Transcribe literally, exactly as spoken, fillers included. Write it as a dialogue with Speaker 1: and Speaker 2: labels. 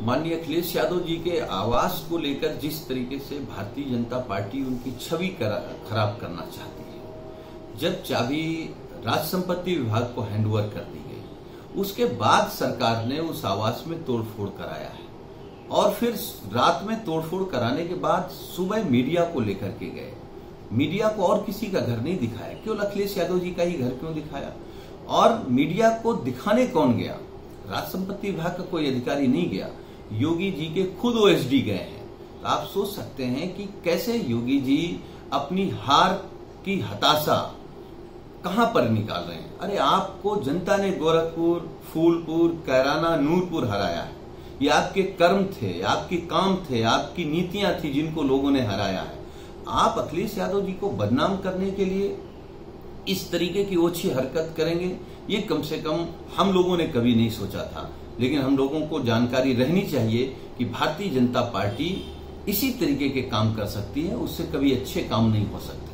Speaker 1: माननीय अखिलेश यादव जी के आवास को लेकर जिस तरीके से भारतीय जनता पार्टी उनकी छवि खराब करना चाहती है, जब चाबी राज संपत्ति विभाग को हैंडओवर कर दी गई, उसके बाद सरकार ने उस आवास में तोड़फोड़ कराया है और फिर रात में तोड़फोड़ कराने के बाद सुबह मीडिया को लेकर के गए। मीडिया को और किसी का घर नहीं दिखाया, केवल अखिलेश यादव जी का ही घर क्यों दिखाया? और मीडिया को दिखाने कौन गया? राज संपत्ति विभाग का कोई अधिकारी नहीं गया, योगी जी के खुद ओएसडी गए हैं। तो आप सोच सकते हैं कि कैसे योगी जी अपनी हार की हताशा कहां पर निकाल रहे हैं। अरे आपको जनता ने गोरखपुर, फूलपुर, कैराना, नूरपुर हराया है। ये आपके कर्म थे, आपके काम थे, आपकी नीतियां थी जिनको लोगों ने हराया है। आप अखिलेश यादव जी को बदनाम करने के लिए इस तरीके की ओछी हरकत करेंगे, ये कम से कम हम लोगों ने कभी नहीं सोचा था। लेकिन हम लोगों को जानकारी रहनी चाहिए कि भारतीय जनता पार्टी इसी तरीके के काम कर सकती है, उससे कभी अच्छे काम नहीं हो सकते।